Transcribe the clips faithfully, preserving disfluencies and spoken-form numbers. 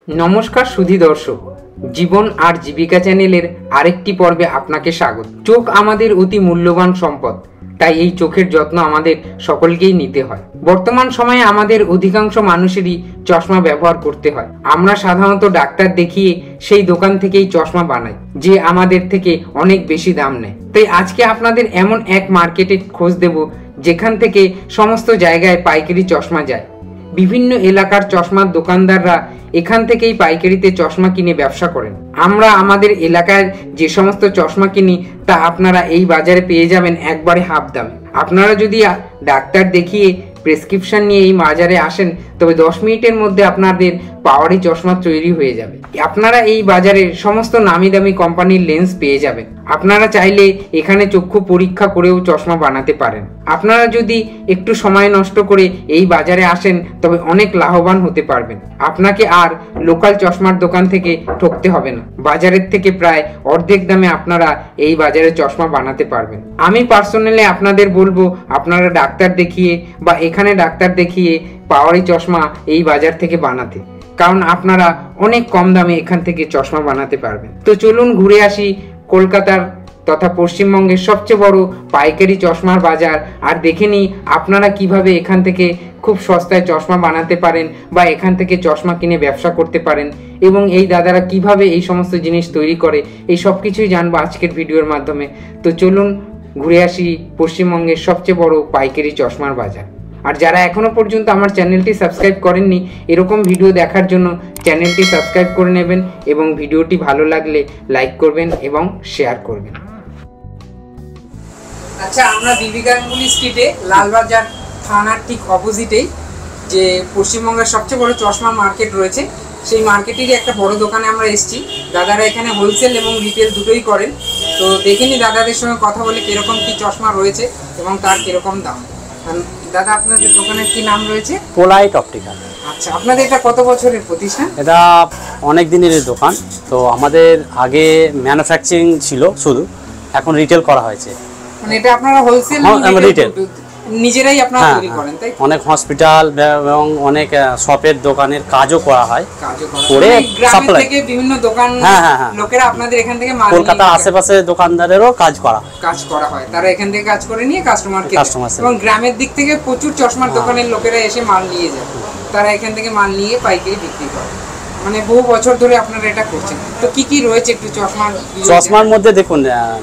नमस्कार सुधी दर्शक जीवन और जीविका चैनेलेर आरेकटी पर्वे आपनाके स्वागत। चोख आमादेर अति मूल्यवान सम्पद, ताई एई चोखेर যত্ন आमादेर सकलकेई निते हय। बर्तमान समये आमादेर अधिकांश मानुषेरই चशमा व्यवहार करते हय। आमरा साधारणत डाक्तार देखिए सेई दोकान थेकेई चशमा बानाई जे आमादेर थेके अनेक बेशी दाम नेय। ताई आजके आपनादेर एमन एक मार्केटे खोज देब जेखान थेके समस्त जायगाय पाइकारी चशमा जाय। विभिन्न एलाकार चशमार दोकानदाररा एखान थेकेई पाइकारिते चशमा किने व्यवसा करेन। आमरा आमादेर एलाकाय जे समस्त चशमा किनी ता आपनारा एई बाजारे पेये जाबेन एकबारे हाफ दामे। आपनारा जोदि डाक्तार देखिए प्रेसक्रिप्शन निये एई बाजारे आसेन तबे दस मिनिटेर मध्य आपनादेर पावारी चशमा तैरी हये जाबे। आपनारा एई बाजारे समस्त नामी दामी कोम्पानिर लेंस पेये जाबेन। आपनारा चाइले एखाने चक्षु परीक्षा करेও चशमा बानाते पारेन। आपनारा जोदि एकटू समय नष्ट करे एई बाजारे आसेन तबे अनेक लाभवान होते पारबेन। आपनाके आर लोकाल चशमार दोकान थेके ठकते हबे ना। बाजारेर थेके प्राय अर्धेक दामे आपनारा एई बाजारे चशमा बानाते पारबेन। आमी पार्सोनाली आपनादेर बोलबो आपनारा डाक्तार देखिए बा एखाने डाक्तार देखिए पावारी चशमा एई बाजार थेके बानाते, कारण आपनारा अनेक कम दामे एखान थेके चशमा बानाते पारबेन। तो चलुन घुरे आसि कलकातार तथा पश्चिमबंगेर सबचेये बड़ो पाइकारी चशमार बाजार और देखे निই आपनारा किभाबे एखान थेके खूब सस्ताय चशमा बानाते पारेन बा एखान थेके चशमा किने व्यवसा करते पारेन एबं एई दादारा किभाबे एई समस्त जिनिस तैरी करे एई सबकिछुई जानबो आजकेर भिडियोर माध्यमे। तो चलुन घुरे आसि पश्चिमबंगेर सबचेये बड़ो पाइकारी चशमार बाजार। और যারা এখনো পর্যন্ত আমার চ্যানেলটি সাবস্ক্রাইব করেননি এরকম ভিডিও দেখার জন্য চ্যানেলটি সাবস্ক্রাইব করে নেবেন এবং ভিডিওটি ভালো লাগলে লাইক করবেন এবং শেয়ার করবেন। আচ্ছা, আমরা বিবি গাঙ্গুলি স্ট্রিটে লালবাজার থানার ঠিক অপোজিটেই যে পশ্চিমবঙ্গের সবচেয়ে বড় চশমা মার্কেট রয়েছে সেই মার্কেটেরই একটা বড় দোকানে আমরা এসেছি। দাদারা এখানে হোলসেল এবং রিটেল দুটোই করেন। তো দেখিনি দাদাদের সঙ্গে কথা বলে কিরকম কি চশমা রয়েছে এবং তার কিরকম দাম। দাদা, আপনাদের দোকানের কি নাম রয়েছে? Polite optical. আচ্ছা, আপনাদের এটা কত বছরের প্রতিষ্ঠান? এটা অনেক দিনের দোকান। তো আমাদের আগে ম্যানুফ্যাকচারিং ছিল শুধু, এখন রিটেল করা হয়েছে। মানে এটা আপনারা হোলসেল এবং রিটেল নিজেরাই আপনারা তৈরি করেন, তাই? অনেক হসপিটাল এবং অনেক শপের দোকানের কাজও করা হয়। করে সাপ্লাই থেকে বিভিন্ন দোকান লোকেরা আপনাদের এখান থেকে মাল কলকাতার আশেপাশে দোকানদারেরও কাজ করা কাজ করা হয়। তারা এখান থেকে কাজ করে নিয়ে কাস্টমারকে এবং গ্রামের দিক থেকে প্রচুর চশমার দোকানের লোকেরা এসে মাল নিয়ে যায়। তারা এখান থেকে মাল নিয়ে পাইকারি বিক্রি করে। মানে বহু বছর ধরে আপনারা এটা করছেন। তো কি কি রয়েছে একটু চশমার? চশমার মধ্যে দেখুন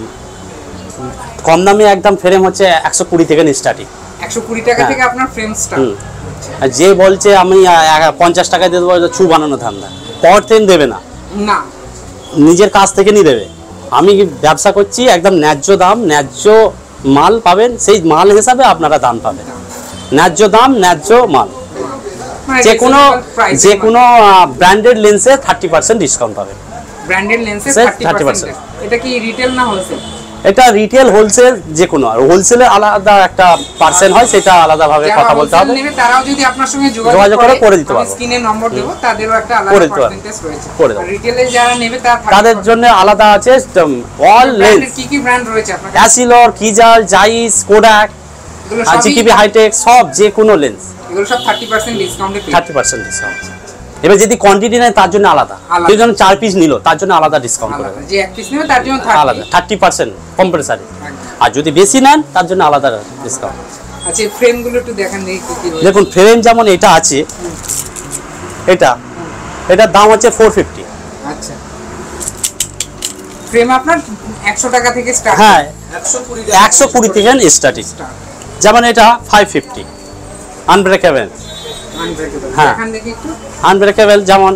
কম দামে একদম ফ্রেম হচ্ছে একশো কুড়ি থেকে স্টার্টিং। একশো কুড়ি টাকা থেকে আপনার ফ্রেম স্টার্ট। যে বলছে আমি পঞ্চাশ টাকা দিয়ে দেবো ছু বানানো ধান্দা, পাওয়ার ট্রেন দেবে না, না নিজের কাছ থেকে নিয়ে দেবে। আমি ব্যবসা করছি একদম ন্যায্য দাম, ন্যায্য মাল পাবেন, সেই মাল হিসাবে আপনারা দাম পাবেন। ন্যায্য দাম, ন্যায্য মাল। যে কোনো যে কোনো ব্র্যান্ডেড লেন্সে থার্টি পার্সেন্ট ডিসকাউন্ট পাবেন। ব্র্যান্ডেড লেন্সে থার্টি পার্সেন্ট। এটা কি রিটেল না হোলসেল? এটা রিটেল হোলসেল যে কোনো। আর হোলসেলে আলাদা একটা পার্সেন্ট হয়, সেটা আলাদা ভাবে কথা বলতে হবে। তারাও যদি আপনার সঙ্গে যোগাযোগ করে করে দিতে পারবে। স্ক্রিনে নম্বর দেব, তাদেরও একটা আলাদা পার্সেন্টেজ রয়েছে। আর রিটেলে যারা নেবে তাদের জন্য আলাদা আছে। অল লেন্স কি কি ব্র্যান্ড রয়েছে আপনার? অ্যাসিলর, কিজাল, জাইস, কোডাক, আর জিকিবি হাইটেক, সব যে কোনো লেন্স এগুলো সব থার্টি পার্সেন্ট ডিসকাউন্টে পেয়ে থার্টি পার্সেন্ট ডিসকাউন্ট। এবার যদি কোয়ান্টিটি নেয় তার জন্য আলাদা, যদি জন চার পিস নিল তার জন্য আলাদা ডিসকাউন্ট করে দেবে। যে এক পিস নেবে তার জন্য আলাদা থার্টি পার্সেন্ট কম্পালসারি। আর যদি বেশি নেন তার জন্য আলাদা ডিসকাউন্ট। আচ্ছা, ফ্রেমগুলো একটু দেখেন দেখি কি কি রয়েছে। দেখুন ফ্রেম যেমন এটা আছে, এটা এটার দাম হচ্ছে চারশো পঞ্চাশ। আচ্ছা, ফ্রেম আপনার একশো টাকা থেকে স্টার্ট? হ্যাঁ, একশো কুড়ি থেকে স্টার্টিং। যেমন এটা পাঁচশো পঞ্চাশ আনব্রেকেবল। হ্যাঁ, এখান থেকে একটু আনব্রেকেবল যেমন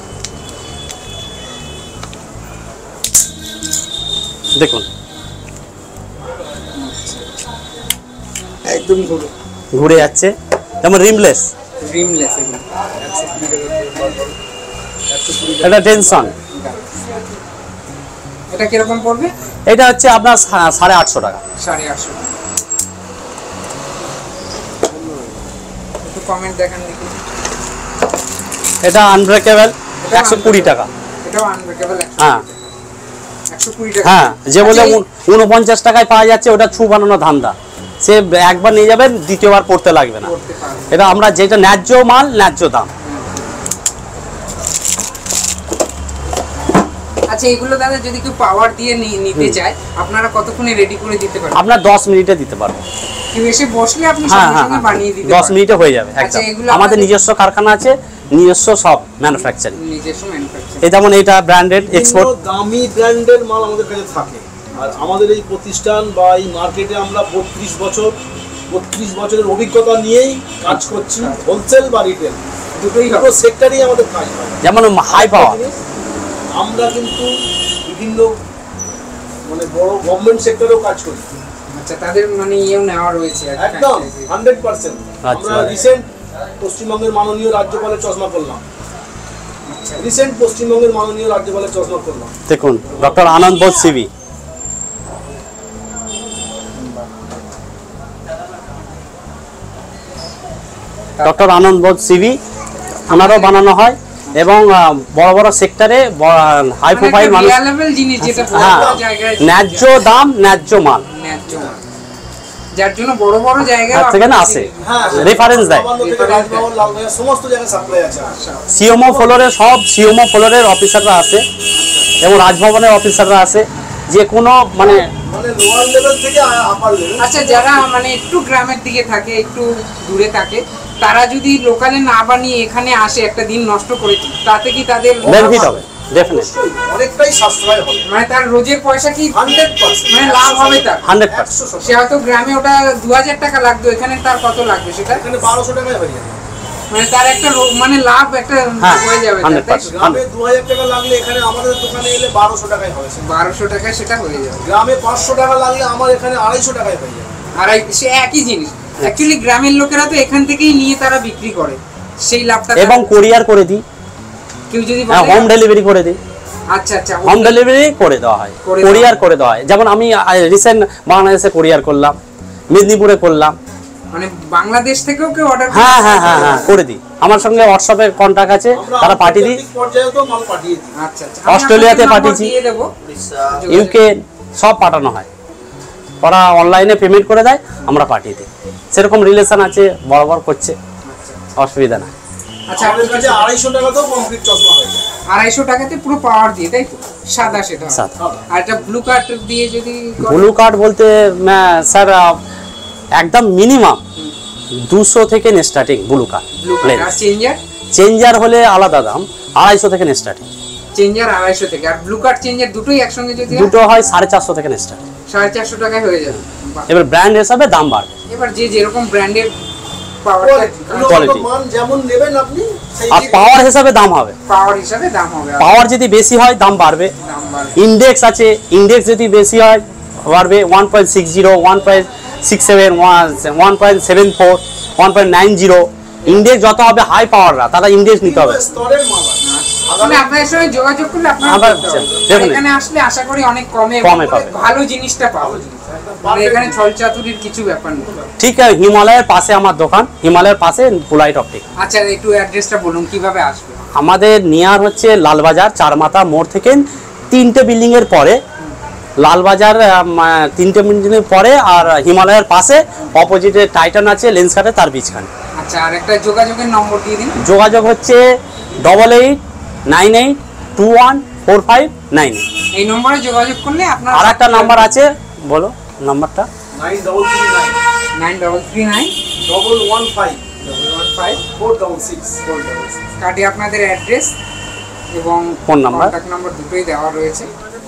দেখুন একদম ঘুরে ঘুরে যাচ্ছে। যেমন রিমলেস, রিমলেস এটা টেনশন। এটা কিরকম পড়বে? এটা হচ্ছে আপনার সাড়ে আটশো টাকা। সাড়ে আটশো টাকা। একটু কমেন্ট দেখেন দেখি। এটা আনব্রেকেবল একশো কুড়ি টাকা। এটাও আনব্রেকেবল। হ্যাঁ একশো কুড়ি টাকা। হ্যাঁ, যে বলে উনপঞ্চাশ টাকায় পাওয়া যাচ্ছে ওটা ছু বানানো ধান্দা। সে একবার নিয়ে যাবেন, দ্বিতীয়বার পড়তে লাগবে না। এটা আমরা যেটা ন্যায্য মাল, ন্যায্য দাম। আচ্ছা এগুলো দাদা যদি কেউ পাওয়ার দিয়ে নিতে চায় আপনারা কতক্ষণে রেডি করে দিতে পারবেন? আপনার দশ মিনিটে দিতে পারবো। কেউ এসে বসলে আপনি সঙ্গে সঙ্গে বানিয়ে দিতে পারবেন? দশ মিনিটে হয়ে যাবে একদম। আমাদের নিজস্ব কারখানা আছে, নিজস্ব সব ম্যানুফ্যাকচারিং। নিজস্ব ম্যানুফ্যাকচারিং। এই যেমন এটা ব্র্যান্ডেড এক্সপোর্ট, দামি ব্র্যান্ডের মাল আমাদের কাছে থাকে। আর আমাদের এই প্রতিষ্ঠান বা এই মার্কেটে আমরা বত্রিশ বছর বত্রিশ বছরের অভিজ্ঞতা নিয়েই কাজ করছি, হোলসেল বা রিটেল দুটোই সেক্টরেই আমাদের কাজ হয়। যেমন হাই পাওয়ার আমরা কিন্তু বিভিন্ন মানে বড় গভর্নমেন্ট সেক্টরেও কাজ করি। আচ্ছা তাদের মানে ইয়েও নেওয়া রয়েছে একদম হান্ড্রেড পার্সেন্ট। আমরা রিসেন্ট পশ্চিমবঙ্গের মাননীয় রাজ্যপালের চশমা করলাম। আচ্ছা রিসেন্ট পশ্চিমবঙ্গের মাননীয় রাজ্যপালের চশমা করলাম। দেখুন doctor Ananda Bose C V, doctor Ananda Bose C V আমারও বানানো হয় এবং বড় বড় সেক্টরে হাই প্রোফাইল মানুষ, ন্যায্য দাম ন্যায্য মাল, যার জন্য বড় বড় জায়গা সেখানে আসে রেফারেন্স দেয়। সমস্ত জায়গায় সাপ্লাই আছে। সিওমো ফ্লোরে সব সিওমো ফ্লোরের অফিসাররা আছে এবং রাজভবনের অফিসাররা আছে, যে কোনো মানে মানে লোয়ার লেভেল থেকে আপার লেভেল। আচ্ছা যারা মানে একটু গ্রামের দিকে থাকে, একটু দূরে থাকে, তারা যদি লোকালে না বানিয়ে এখানে আসে একটা দিন নষ্ট করে, তাতে কি তাদের বেনিফিট হবে? ডেফিনেটলি অনেকটাই সাশ্রয় হবে। মানে তার রোজের পয়সা কি হান্ড্রেড পার্সেন্ট মানে লাভ হবে তার? Hundred percent. সে হয়তো গ্রামে ওটা দু হাজার টাকা লাগতো, এখানে তার কত লাগবে সেটা? এখানে বারোশো টাকায় হয়ে যাবে। মানে তার একটা মানে লাভ একটা হয়ে যাবে। গ্রামে দু হাজার টাকা লাগলে এখানে আমাদের দোকানে এলে বারোশো টাকায় হবে। বারোশো টাকায় সেটা হয়ে যাবে। গ্রামে পাঁচশো টাকা লাগলে আমার এখানে আড়াইশো টাকায় হয়ে যাবে। আড়াই সে একই জিনিস। অ্যাকচুয়ালি গ্রামের লোকেরা তো এখান থেকেই নিয়ে তারা বিক্রি করে, সেই লাভটা। এবং কোরিয়ার করে দিই, কেউ যদি হোম ডেলিভারি করে দিই। আচ্ছা আচ্ছা হোম ডেলিভারি করে দেওয়া হয়, কোরিয়ার করে দেওয়া হয়। যেমন আমি রিসেন্ট বাংলাদেশে কোরিয়ার করলাম, মেদিনীপুরে করলাম, মানে বাংলাদেশ থেকেও কেউ অর্ডার। হ্যাঁ হ্যাঁ হ্যাঁ হ্যাঁ করে দিই। আমার সঙ্গে হোয়াটসঅ্যাপে কন্ট্যাক্ট আছে, তারা পাঠিয়ে দিই। আচ্ছা আচ্ছা অস্ট্রেলিয়াতে পাঠিয়েছি, ইউকে সব পাঠানো হয়। ওরা অনলাইনে পেমেন্ট করে দেয়, আমরা পাঠিয়ে দিই। সেরকম রিলেশন আছে, বরাবর করছে, অসুবিধা না। আচ্ছা আপনার কাছে আড়াইশো টাকাতেও কমপ্লিট চশমা হয়ে যায়। আড়াইশো টাকাতে পুরো পাওয়ার দিয়ে, তাই তো? সাদা সেটা। আর এটা ব্লু কার্ড দিয়ে যদি, ব্লু কার্ড বলতে স্যার একদম মিনিমাম দুশো থেকে স্টার্টিং ব্লু কার্ড। আর চেঞ্জার? চেঞ্জার হলে আলাদা দাম, আড়াইশো থেকে স্টার্টিং। চেঞ্জার আড়াইশো থেকে, আর ব্লু কার্ড চেঞ্জার দুটোই একসঙ্গে যদি দুটো হয় সাড়ে চারশো থেকে স্টার্ট। সাড়ে চারশো টাকায় হয়ে যাবে। এবার ব্র্যান্ড হিসাবে দাম বাড়বে। এবার যে যেরকম ব্র্যান্ডের আর পাওয়ার হিসাবে দাম হবে, পাওয়ার হিসাবে দাম হবে। পাওয়ার যদি বেশি হয় দাম বাড়বে। ইন্ডেক্স আছে, ইন্ডেক্স যদি বেশি হয় বাড়বে। One point six zero, one point six seven, one point seven four, one point nine zero. Index যত হবে হাই পাওয়াররা, তারা ইন্ডেক্স নিতে হবে। আপনার সঙ্গে যোগাযোগ করলে আপনারা এখানে আসলে আশা করি অনেক কমে কমে পাবে, ভালো জিনিসটা পাবে। মানে এখানে ছলচাতুরির কিছু ব্যাপার নেই। ঠিক আছে, হিমালয়ের পাশে আমার দোকান, হিমালয়ের পাশে পোলাইট অপটিক। আচ্ছা একটু অ্যাড্রেসটা বলুন, কিভাবে আসবে? আমাদের নিয়ার হচ্ছে লালবাজার চারমাথা মোড় থেকে তিনটে বিল্ডিং এর পরে, লালবাজার তিনটে বিল্ডিং এর পরে, আর হিমালয়ের পাশে অপোজিটে টাইটান আছে লেন্স কাটে, তার বিচখানে। আচ্ছা আর একটা যোগাযোগের নম্বর দিয়ে দিন। যোগাযোগ হচ্ছে double eight nine eight two one four five nine. এই নম্বরে যোগাযোগ করলে আপনার আর একটা নাম্বার আছে, বলো নাম্বারটা। Nine double three nine nine double three nine double one five double one five four double six four double six. কার্ডে আপনাদের অ্যাড্রেস এবং ফোন নাম্বার, কন্ট্যাক্ট নাম্বার দুটোই দেওয়া রয়েছে।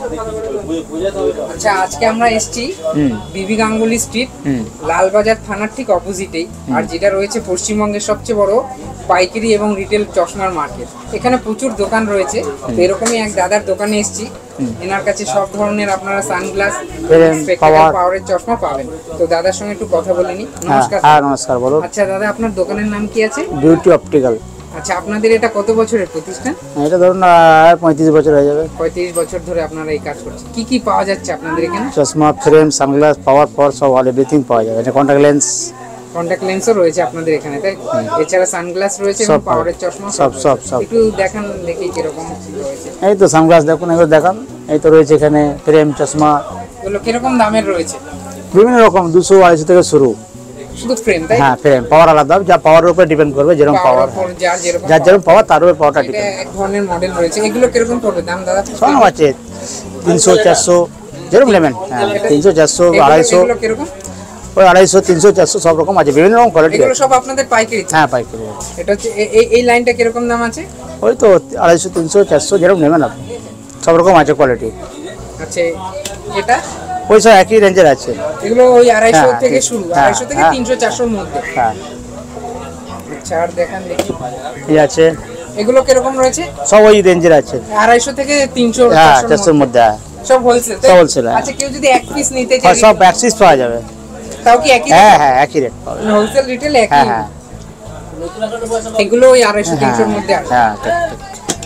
আচ্ছা আজকে আমরা এসেছি বিবি গাঙ্গুলি স্ট্রিট, লালবাজার থানার ঠিক অপোজিটেই, আর যেটা রয়েছে পশ্চিমবঙ্গের সবচেয়ে বড় পাইকারি এবং রিটেল চশমার মার্কেট। এখানে প্রচুর দোকান রয়েছে, তো এরকমই এক দাদার দোকানে এসেছি। এনার কাছে সব ধরনের আপনারা সানগ্লাস, পাওয়ারের চশমা পাবেন। তো দাদার সঙ্গে একটু কথা বলে নি। নমস্কার। হ্যাঁ নমস্কার, বলুন। আচ্ছা দাদা আপনার দোকানের নাম কি আছে? Beauty optical. আচ্ছা আপনাদের এটা কত বছরের প্রতিষ্ঠান? এটা ধরুন পঁয়ত্রিশ বছর হয়ে যাবে। পঁয়ত্রিশ বছর ধরে আপনারা এই কাজ করছেন। কি কি পাওয়া যাচ্ছে আপনাদের এখানে? চশমা, ফ্রেম, সানগ্লাস, পাওয়ার পাওয়ার সব অল এভরিথিং পাওয়া যাবে। এটা কন্টাক্ট লেন্স, কন্টাক্ট লেন্সও রয়েছে আপনাদের এখানে, তাই? এছাড়া সানগ্লাস রয়েছে এবং পাওয়ারের চশমা সব সব সব। একটু দেখান দেখি কিরকম রয়েছে। এই তো সানগ্লাস দেখুন, এগুলো দেখান। এই তো রয়েছে এখানে ফ্রেম, চশমা। এগুলো কিরকম দামের রয়েছে? বিভিন্ন রকম, দুশো আড়াইশো থেকে শুরু। শুধু ফ্রেম তাই? হ্যাঁ ফ্রেম, পাওয়ার আলাদা, যা পাওয়ারের উপর ডিপেন্ড করবে, যেরকম পাওয়ার যার যেরকম যার যেরকম পাওয়ার তার উপর পাওয়ারটা এটা ডিপেন্ড। এক ধরনের মডেল রয়েছে, এগুলো কিরকম পড়বে দাম দাদা? সব আছে তিনশো চারশো যেরকম নেবেন, হ্যাঁ তিনশো চারশো আড়াইশো, এগুলো কিরকম? ওই আড়াইশো তিনশো চারশো সব রকম আছে, বিভিন্ন রকম কোয়ালিটি। এগুলো সব আপনাদের পাইকারি? হ্যাঁ পাইকারি। এটা হচ্ছে এই এই লাইনটা কিরকম দাম আছে? ওই তো আড়াইশো তিনশো চারশো যেরকম নেবেন আপনি, সব রকম আছে কোয়ালিটি। আচ্ছা এটা ওই সব একই রেঞ্জের আছে। এগুলো ওই আড়াইশো হ্যাঁ, থেকে ঠিক। শুরু, হ্যাঁ, আড়াইশো থেকে হ্যাঁ। তিনশো চারশোর মধ্যে। হ্যাঁ আচ্ছা আর দেখান দেখি এই আছে, এগুলো কিরকম রয়েছে? সব ওই রেঞ্জের আছে, আড়াইশো থেকে তিনশো হ্যাঁ চারশোর মধ্যে। হ্যাঁ সব হোলসেল? সব wholesale, হ্যাঁ। আচ্ছা কেউ যদি এক পিস নিতে আর চায় সব ব্যাকসিস পাওয়া যাবে। তাও কি একই? হ্যাঁ হ্যাঁ একই রেট পাবে। হোলসেল রিটেল একই? হ্যাঁ হ্যাঁ এগুলো ওই আড়াইশো তিনশোর মধ্যে আছে? হ্যাঁ ঠিক ঠিক।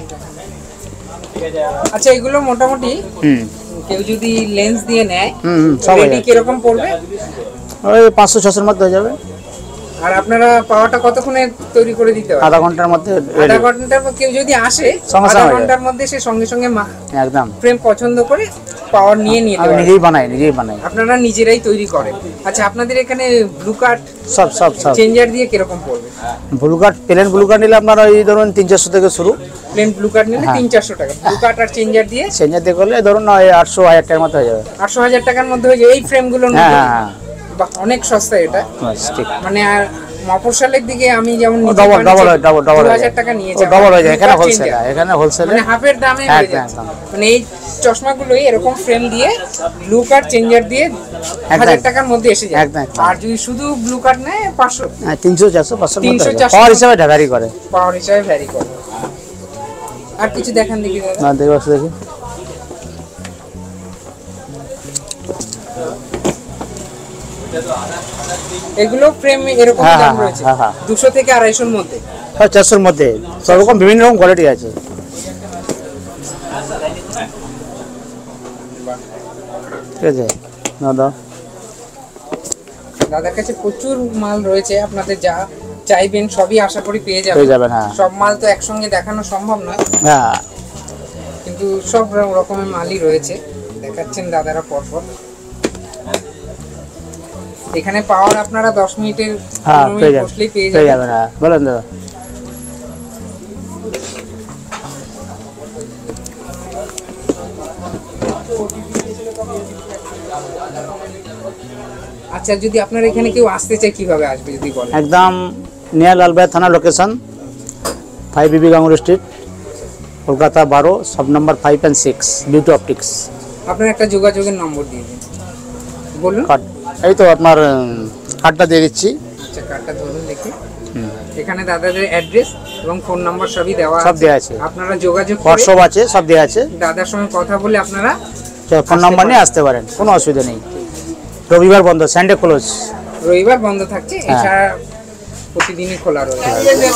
আচ্ছা এগুলো মোটামুটি হুম কেউ যদি লেন্স দিয়ে নেয় হুম হুম, সব হয়ে রেডি যাবে। কিরকম পড়বে? ওই পাঁচশো ছশোর মধ্যে হয়ে যাবে। আর আপনারা পাওয়াটা কতক্ষণে তৈরি করে দিতে পারবেন? আধা ঘন্টার মধ্যে আধা ready। ঘন্টার মধ্যে কেউ যদি আসে সঙ্গে আধা সঙ্গে ঘন্টার মধ্যে সে সঙ্গে সঙ্গে একদম ফ্রেম পছন্দ করে পাওয়ার নিয়ে নিতে আমি পারবে? নিজেই বানাই, নিজেই বানাই আপনারা নিজেরাই তৈরি করেন? আচ্ছা আপনাদের এখানে ব্লু কার্ড সব সব সব। চেঞ্জার দিয়ে কিরকম পড়বে? Blue card, plain blue card নিলে আপনার ওই ধরুন তিন চারশো থেকে শুরু। প্লেন ব্লু কার্ড নিলে হ্যাঁ। তিন চারশো টাকা, ব্লু কার্ড আর চেঞ্জার দিয়ে চেঞ্জার দিয়ে করলে ধরুন ওই আটশো হাজার টাকার মতো হয়ে যাবে। আটশো হাজার টাকার মধ্যে হয়ে যায় এই ফ্রেমগুলোর হ্যাঁ মধ্যে? হ্যাঁ হ্যাঁ বাহ, অনেক সস্তা এটা। বাস, ঠিক। মানে আর মফস্বলের দিকে আমি যেমন নিজে ডবল বানিয়েছি, ডবল ডবল ডবল দু হাজার টাকা নিয়েছে, ডবল হয়ে যায়। এখানে Blue Card হোলসেল, changer। এখানে হোলসেল মানে হাফের দামে হয়ে একদম, যাচ্ছে। একদম। মানে এই চশমাগুলোই এরকম ফ্রেম দিয়ে ব্লু কার্ড চেঞ্জার দিয়ে হাজার টাকার মধ্যে এসে যায়। একদম, একদম। আর যদি শুধু ব্লু কার্ড নেয় পাঁচশো হ্যাঁ তিনশো চারশো পাঁচশোর মধ্যে তিনশো, হয়ে যায়। চারশো। পাওয়ার হিসাবে ভ্যারি করে। পাওয়ার হিসাবে ভ্যারি করে। আর কিছু দেখান দেখি দাদা। না দেখি বসে দেখি। এগুলো ফ্রেম এরকম হ্যাঁ, দাম হ্যাঁ, রয়েছে হ্যাঁ, হ্যাঁ। দুশো থেকে আড়াইশোর মধ্যে। সব চারশোর মধ্যে, সব রকম বিভিন্ন রকম কোয়ালিটি আছে। ঠিক আছে দাদা, দাদার কাছে প্রচুর মাল রয়েছে, আপনাদের যা চাইবেন সবই আশা করি পেয়ে যাবেন। পেয়ে যাবেন, হ্যাঁ। সব মাল তো একসঙ্গে দেখানো সম্ভব নয়, হ্যাঁ কিন্তু সব রকমের মালই রয়েছে, দেখাচ্ছেন দাদারা পরপর। এখানে পাওয়ার আপনারা দশ মিনিটের হ্যাঁ পনেরো পেয়ে মিনিট যাবেন, বসলেই পেয়ে পেয়ে যাবেন। যাবেন। হ্যাঁ বলেন দাদা। আচ্ছা যদি আপনারা এখানে কেউ আসতে চায় কিভাবে আসবে যদি বলেন? একদম নিয়ার লালবাই থানা লোকেশন, ফাইভ বিবি গাঙ্গুলি স্ট্রিট, কলকাতা বারো, সব number five and six, beauty optics. আপনার একটা যোগাযোগের নম্বর দিয়ে দিন, বলুন। কার্ড এই তো আপনার কার্ডটা দিয়ে দিচ্ছি। আচ্ছা কার্ডটা ধরুন দেখি। এখানে দাদাদের অ্যাড্রেস এবং ফোন নাম্বার সবই দেওয়া সব দেওয়া আছে। আপনারা যোগাযোগ করে হোয়াটসঅ্যাপ আছে, সব দেওয়া আছে। দাদার সঙ্গে কথা বলে আপনারা ফোন নাম্বার নিয়ে আসতে পারেন, কোনো অসুবিধা নেই। রবিবার বন্ধ, সানডে ক্লোজ। রবিবার বন্ধ থাকছে, হ্যাঁ। এছাড়া প্রতিদিনই খোলা রয়েছে।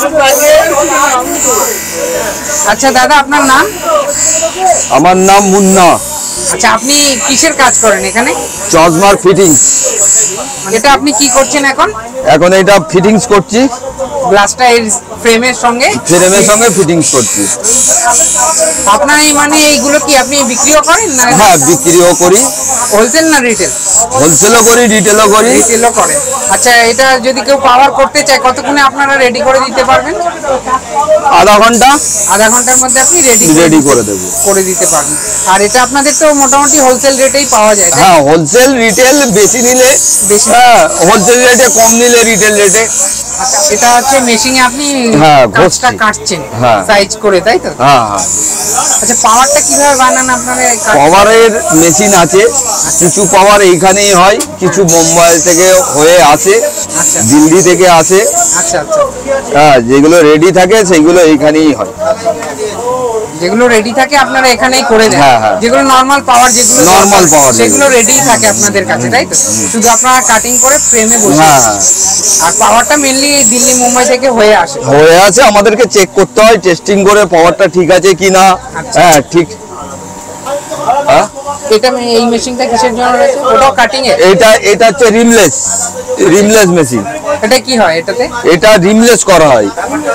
আচ্ছা দাদা আপনার নাম? আমার নাম মুন্না। আচ্ছা আপনি কিসের কাজ করেন এখানে? চশমার ফিটিংস। এটা আপনি কি করছেন এখন? এখন এটা ফিটিংস করছি, গ্লাসটা এর ফ্রেমের সঙ্গে ফ্রেমের সঙ্গে ফিটিংস করছি। আপনার এই মানে এইগুলো কি আপনি বিক্রিও করেন না? হ্যাঁ বিক্রিও করি, হোলসেল না রিটেল? হোলসেলও করি, রিটেলও করি। রিটেলও করেন। আচ্ছা এটা যদি কেউ পাওয়ার করতে চায় কতক্ষণে আপনারা রেডি করে দিতে পারবেন? আধা ঘন্টা আধা ঘন্টার মধ্যে আপনি রেডি রেডি করে দেবো। করে দিতে পারবেন। আর এটা আপনাদের তো মোটামুটি হোলসেল রেটেই পাওয়া যায়, তাই? হ্যাঁ হোলসেল রিটেল বেশি নিলে বেশি। হ্যাঁ হোলসেল রেটে, কম নিলে রিটেল রেটে। আচ্ছা এটা হচ্ছে মেশিনে আপনি হ্যাঁ, কাজটা ঘষছি। কাটছেন হ্যাঁ। সাইজ করে, তাই তো? হ্যাঁ হ্যাঁ আচ্ছা পাওয়ারটা কিভাবে বানান আপনারা? এই কাঠ- পাওয়ারের মেশিন আছে, কিছু পাওয়ার এইখানেই হয়, কিছু মুম্বাই থেকে হয়ে আসে, আচ্ছা দিল্লি থেকে আসে। আচ্ছা আচ্ছা হ্যাঁ যেগুলো রেডি থাকে সেইগুলো এইখানেই হয়। যেগুলো রেডি থাকে আপনারা এখানেই করে দেন? হ্যাঁ, হ্যাঁ। যেগুলো নরমাল পাওয়ার, যেগুলো Normal power সেগুলো যেগুলো। রেডি থাকে আপনাদের কাছে, তাই তো? শুধু আপনারা কাটিং করে ফ্রেমে বসে। হ্যাঁ হ্যাঁ আর পাওয়ারটা মেইনলি দিল্লি মুম্বাই থেকে হয়ে আসে। হয়ে আছে, আমাদেরকে চেক করতে হয়, টেস্টিং করে পাওয়ারটা ঠিক আছে কিনা। আচ্ছা। হ্যাঁ ঠিক। হ্যাঁ এটা মে- এই মেশিনটা কিসের জন্য রয়েছে? ওটাও কাটিং এর? এটা এটা হচ্ছে রিমলেস, রিমলেস মেশিন। এটা কি হয় এটাতে? এটা রিমলেস করা হয়।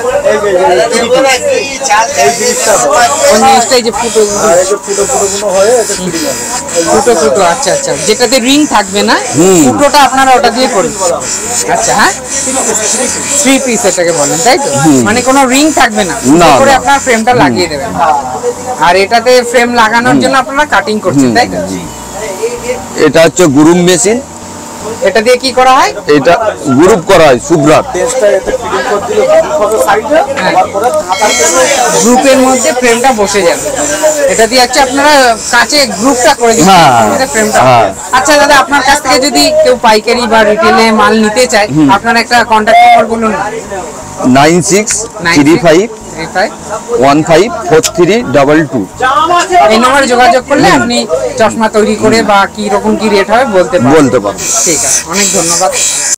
কোন জিনিসটা এই যে ফুটো ফুটো ফুটো আচ্ছা আচ্ছা, যেটাতে রিং থাকবে না, ফুটোটা আপনারা ওটা দিয়ে করেন। আচ্ছা হ্যাঁ, থ্রি পিস এটাকে বলেন তাই তো, মানে কোনো রিং থাকবে না, করে আপনার ফ্রেমটা লাগিয়ে দেবেন। আর এটাতে ফ্রেম লাগানোর জন্য আপনারা কাটিং করছেন তাই তো? এটা হচ্ছে গ্রুপ মেশিন। এটা দিয়ে কি করা হয়? এটা গ্রুপ করা হয় সুব্রাট। গ্রুপের মধ্যে ফ্রেমটা বসে যাবে, এটা দিয়ে হচ্ছে আপনারা কাছে গ্রুপটা করে দিচ্ছেন ফ্রেমটা। আচ্ছা দাদা, আপনার কাছ থেকে যদি কেউ পাইকারি বা রিটেলে মাল নিতে চায়, আপনার একটা কন্ট্যাক্ট নাম্বার বলুন না। Nine six three five one five four three double two. এই নম্বরে যোগাযোগ করলে আপনি চশমা তৈরি করে বা কি রকম কি রেট হবে বলতে পারবেন। বলতে পারবেন। ঠিক আছে, অনেক ধন্যবাদ।